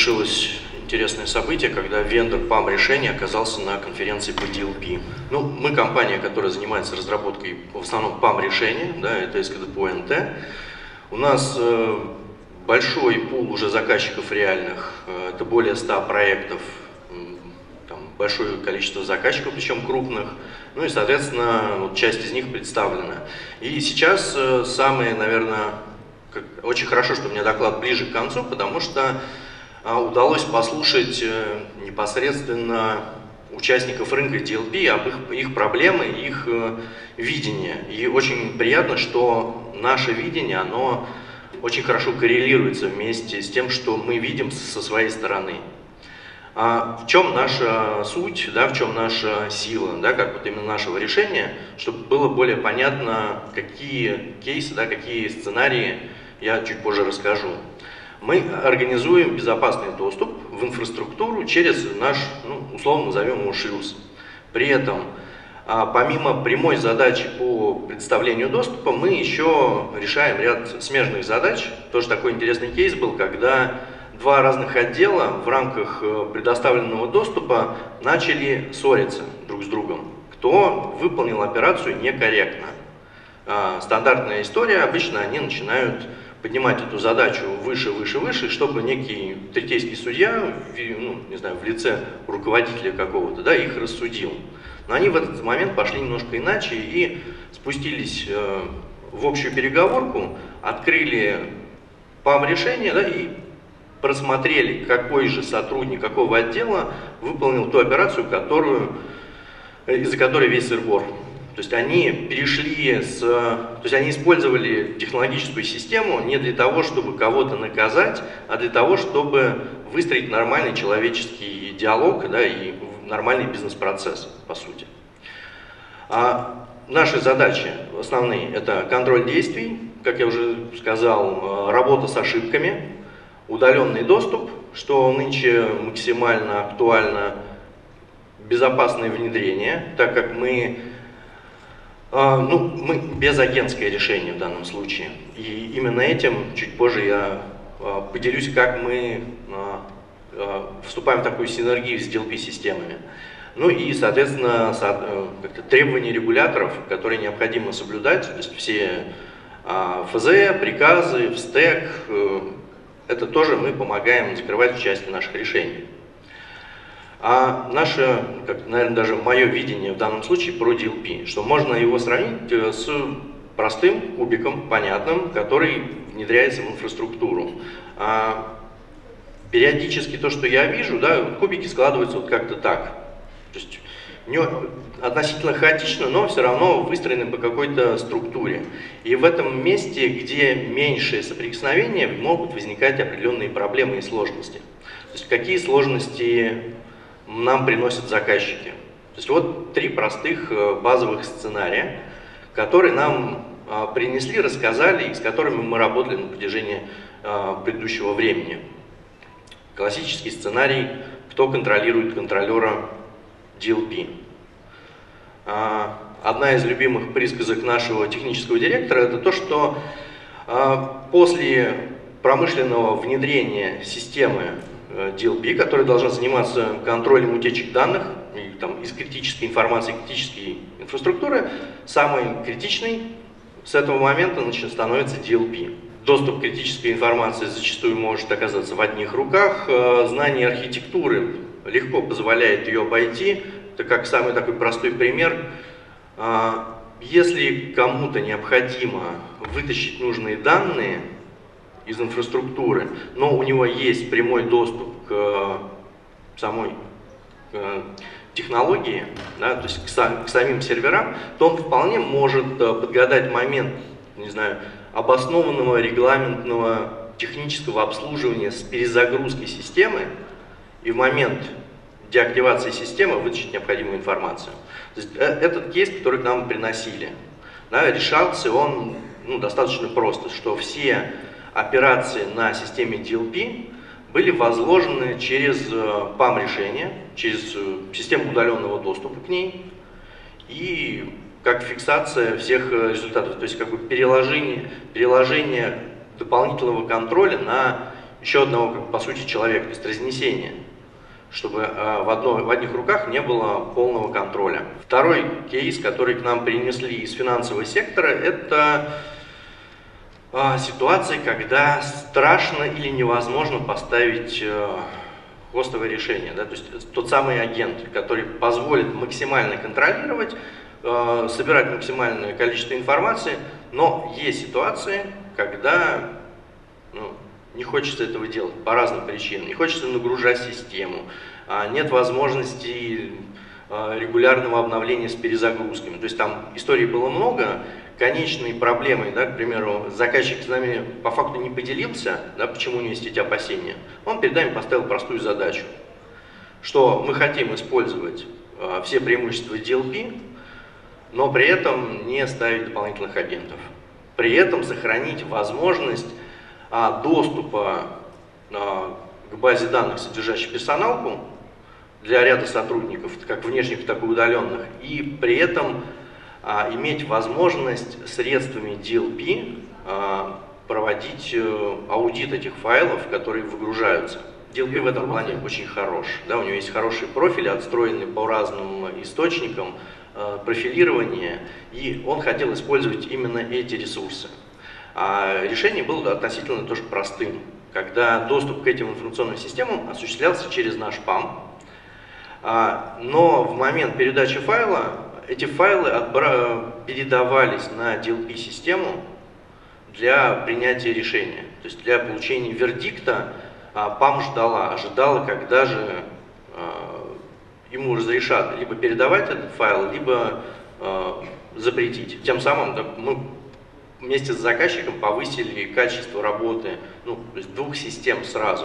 совершилось интересное событие, когда вендор PAM-решения оказался на конференции по DLP. Ну, мы компания, которая занимается разработкой в основном PAM-решения, да, это СКДПО-НТ. У нас большой пул уже заказчиков реальных, это более 100 проектов, там, большое количество заказчиков, причем крупных, ну и, соответственно, вот часть из них представлена. И сейчас самое, наверное, очень хорошо, что у меня доклад ближе к концу, потому что удалось послушать непосредственно участников рынка DLP об их проблемы, их видение. И очень приятно, что наше видение, оно очень хорошо коррелируется вместе с тем, что мы видим со своей стороны. В чем наша суть, да, в чем наша сила, да, как вот именно нашего решения, чтобы было более понятно, какие кейсы, да, какие сценарии я чуть позже расскажу. Мы организуем безопасный доступ в инфраструктуру через наш, ну, условно назовем его шлюз. При этом, помимо прямой задачи по предоставлению доступа, мы еще решаем ряд смежных задач. Тоже такой интересный кейс был, когда два разных отдела в рамках предоставленного доступа начали ссориться друг с другом. Кто выполнил операцию некорректно. Стандартная история, обычно они начинают поднимать эту задачу выше, выше, выше, чтобы некий третейский судья, ну, не знаю, в лице руководителя какого-то, да, их рассудил. Но они в этот момент пошли немножко иначе и спустились в общую переговорку, открыли PAM-решение, да, и просмотрели, какой же сотрудник какого отдела выполнил ту операцию, из-за которой весь сыр-бор. То есть они перешли то есть они использовали технологическую систему не для того, чтобы кого-то наказать, а для того, чтобы выстроить нормальный человеческий диалог, да, и нормальный бизнес-процесс, по сути. Наши задачи основные – это контроль действий, как я уже сказал, работа с ошибками, удаленный доступ, что нынче максимально актуально, безопасное внедрение, так как мы безагентское решение в данном случае. И именно этим чуть позже я поделюсь, как мы вступаем в такую синергию с DLP-системами. Ну и, соответственно, требования регуляторов, которые необходимо соблюдать, то есть все ФЗ, приказы, ВСТЭК, это тоже мы помогаем закрывать в части наших решений. А наше, наверное, даже мое видение в данном случае про DLP, что можно его сравнить с простым кубиком, понятным, который внедряется в инфраструктуру. Периодически то, что я вижу, да, кубики складываются вот как-то так. То есть относительно хаотично, но все равно выстроены по какой-то структуре. И в этом месте, где меньшее соприкосновение, могут возникать определенные проблемы и сложности. То есть какие сложности нам приносят заказчики. То есть вот три простых базовых сценария, которые нам принесли, рассказали и с которыми мы работали на протяжении предыдущего времени. Классический сценарий, кто контролирует контролера DLP. Одна из любимых присказок нашего технического директора – это то, что после промышленного внедрения системы DLP, которая должна заниматься контролем утечек данных из критической информации, критической инфраструктуры, самый критичный с этого момента становится DLP. Доступ к критической информации зачастую может оказаться в одних руках, знание архитектуры легко позволяет ее обойти. Это как самый такой простой пример. Если кому-то необходимо вытащить нужные данные из инфраструктуры, но у него есть прямой доступ к самой технологии, да, то есть к самим серверам, то он вполне может подгадать момент, не знаю, обоснованного регламентного технического обслуживания с перезагрузкой системы и в момент деактивации системы вытащить необходимую информацию. То есть этот кейс, который к нам приносили, да, решался он достаточно просто, что все операции на системе DLP были возложены через PAM-решение, через систему удаленного доступа к ней и как фиксация всех результатов, то есть как бы переложение дополнительного контроля на еще одного, по сути, человека, то есть разнесения, чтобы в одних руках не было полного контроля. Второй кейс, который к нам принесли из финансового сектора, это ситуации, когда страшно или невозможно поставить хостовое решение. Да? То есть тот самый агент, который позволит максимально контролировать, собирать максимальное количество информации, но есть ситуации, когда не хочется этого делать по разным причинам, не хочется нагружать систему, нет возможности регулярного обновления с перезагрузками. То есть там историй было много, конечной проблемой, да, к примеру, заказчик с нами по факту не поделился, да, почему у него есть эти опасения, он перед нами поставил простую задачу, что мы хотим использовать все преимущества DLP, но при этом не ставить дополнительных агентов. При этом сохранить возможность доступа к базе данных, содержащей персоналку, для ряда сотрудников, как внешних, так и удаленных, и при этом иметь возможность средствами DLP проводить аудит этих файлов, которые выгружаются. DLP в этом плане очень хорош. Да, у него есть хорошие профили, отстроенные по разным источникам, профилирование, и он хотел использовать именно эти ресурсы. Решение было относительно тоже простым, когда доступ к этим информационным системам осуществлялся через наш PAM, но в момент передачи файла эти файлы передавались на DLP-систему для принятия решения. То есть для получения вердикта PAM ожидала, когда же ему разрешат либо передавать этот файл, либо запретить. Тем самым мы вместе с заказчиком повысили качество работы то есть двух систем сразу.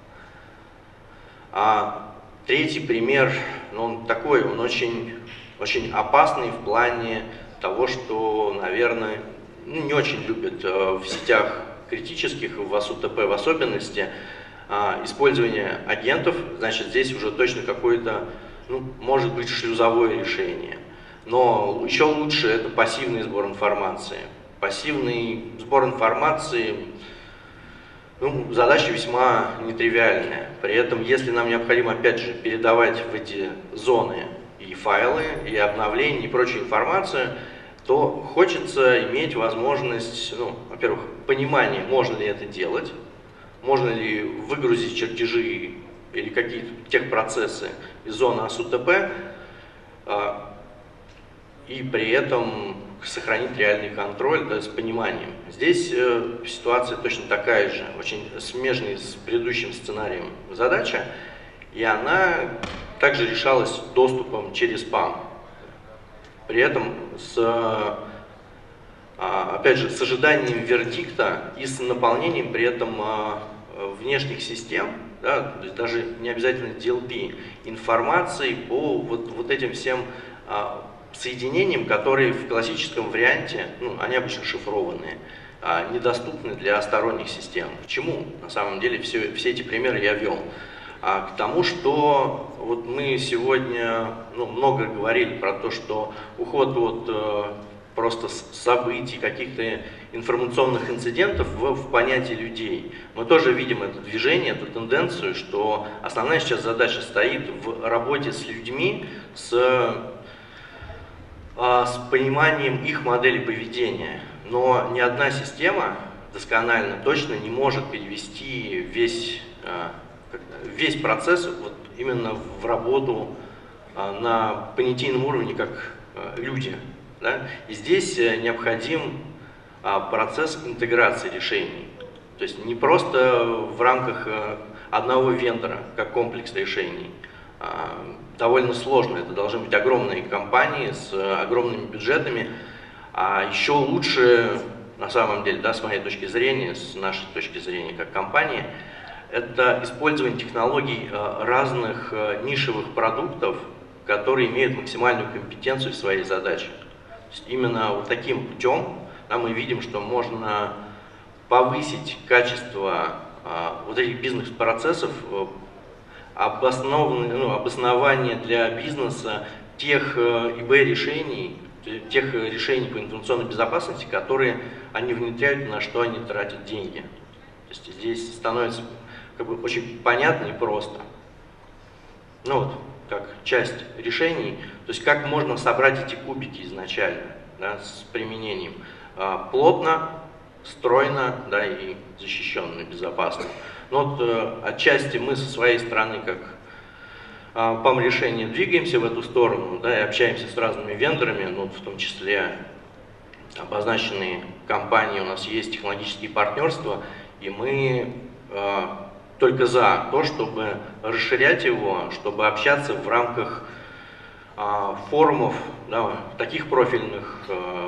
Третий пример, он такой, он очень опасный в плане того, что, наверное, не очень любят в сетях критических, в АСУТП в особенности, использование агентов. Значит, здесь уже точно какое-то, может быть, шлюзовое решение. Но еще лучше это пассивный сбор информации. Пассивный сбор информации, задача весьма нетривиальная. При этом, если нам необходимо, опять же, передавать в эти зоны и файлы, и обновления, и прочую информацию, то хочется иметь возможность, во-первых, понимание, можно ли это делать, можно ли выгрузить чертежи или какие-то техпроцессы из зоны АСУТП, и при этом сохранить реальный контроль, с пониманием. Здесь ситуация точно такая же, очень смежная с предыдущим сценарием задача, и она также решалась доступом через PAM. При этом, опять же, с ожиданием вердикта и с наполнением при этом внешних систем, да, то есть даже не обязательно DLP, информации по вот этим всем соединениям, которые в классическом варианте, они обычно шифрованные, недоступны для сторонних систем. К чему, на самом деле, все эти примеры я вел? К тому, что мы сегодня много говорили про то, что уход от просто событий, каких-то информационных инцидентов в понятие людей. Мы тоже видим это движение, эту тенденцию, что основная сейчас задача стоит в работе с людьми, с пониманием их модели поведения. Но ни одна система досконально точно не может перевести весь процесс именно в работу на понятийном уровне, как люди. Да? И здесь необходим процесс интеграции решений. То есть не просто в рамках одного вендора, как комплекс решений. Довольно сложно, это должны быть огромные компании с огромными бюджетами. А еще лучше, на самом деле, с моей точки зрения, с нашей точки зрения как компании, это использование технологий разных нишевых продуктов, которые имеют максимальную компетенцию в своей задаче. То есть именно таким путем мы видим, что можно повысить качество этих бизнес-процессов, обоснование для бизнеса тех ИБ-решений, тех решений по информационной безопасности, которые они внедряют, на что они тратят деньги. То есть здесь становится как бы очень понятно и просто. Ну вот, как часть решений, то есть как можно собрать эти кубики изначально, да, с применением плотно, стройно, да, и защищенно, безопасно. Но вот отчасти мы со своей стороны, как PAM-решение, двигаемся в эту сторону, да, и общаемся с разными вендорами, ну, в том числе обозначенные компании, у нас есть технологические партнерства, и мы только за то, чтобы расширять его, чтобы общаться в рамках форумов, да, таких профильных,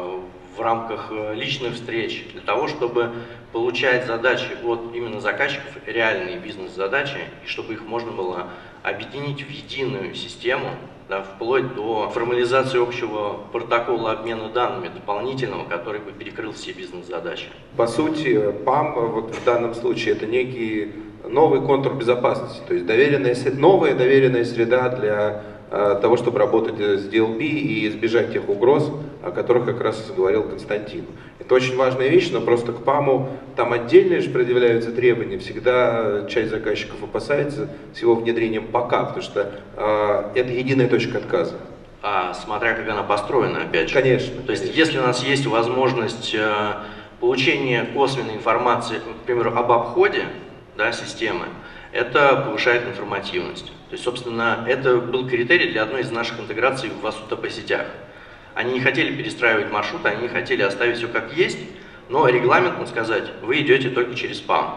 в рамках личных встреч, для того, чтобы получать задачи от именно заказчиков, реальные бизнес-задачи, и чтобы их можно было объединить в единую систему, да, вплоть до формализации общего протокола обмена данными дополнительного, который бы перекрыл все бизнес-задачи. По сути, PAM вот в данном случае это некий новый контур безопасности, то есть новая доверенная среда для того, чтобы работать с DLP и избежать тех угроз, о которых как раз говорил Константин. Это очень важная вещь, но просто к ПАМу там отдельные же предъявляются требования. Всегда часть заказчиков опасается с его внедрением пока, потому что это единая точка отказа. Смотря как она построена, опять же. Конечно. То есть, если у нас есть возможность получения косвенной информации, к примеру, об обходе, да, системы, это повышает информативность. То есть, собственно, это был критерий для одной из наших интеграций в ВАСУ-ТП сетях. Они не хотели перестраивать маршрут, они хотели оставить все как есть, но регламентно сказать, вы идете только через PAM.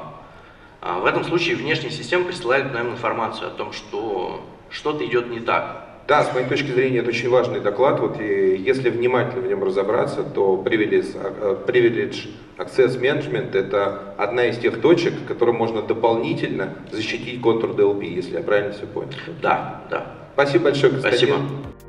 В этом случае внешние системы присылают нам информацию о том, что что-то идет не так. Да, с моей точки зрения, это очень важный доклад. Вот, и если внимательно в нем разобраться, то Privilege Access Management – это одна из тех точек, которой можно дополнительно защитить контур DLP, если я правильно все понял. Да, да. Спасибо большое, Константин. Спасибо.